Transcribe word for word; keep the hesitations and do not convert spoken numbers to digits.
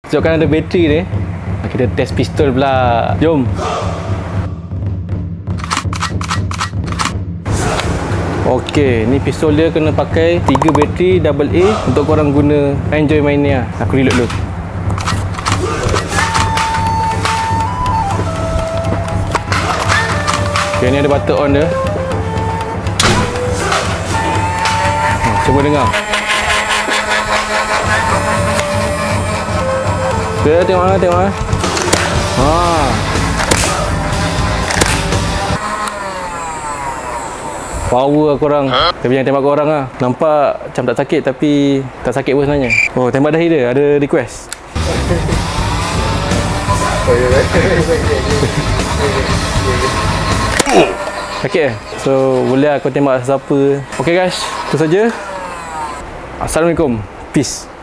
Sebabkan ada bateri ni, kita test pistol pula. Jom. Okey, ni pistol dia kena pakai tiga bateri double A untuk korang guna enjoy main ni lah. Aku reload dulu. Okay, ni ada button on dia. Ha, cuba dengar. Okay, tengok lah, tengok lah. Ha. Power lah korang. Tapi jangan tembak korang lah. Nampak macam tak sakit tapi tak sakit pun sebenarnya. Oh, tembak dahi dia. Ada request. Sakit eh? So, boleh aku tembak siapa. Okay guys, itu saja. Assalamualaikum. Peace.